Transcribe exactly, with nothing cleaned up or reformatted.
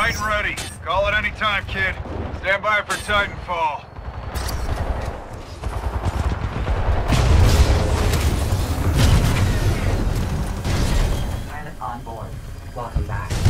Titan ready. Call it any time, kid. Stand by for Titanfall. Pilot on board. Welcome back.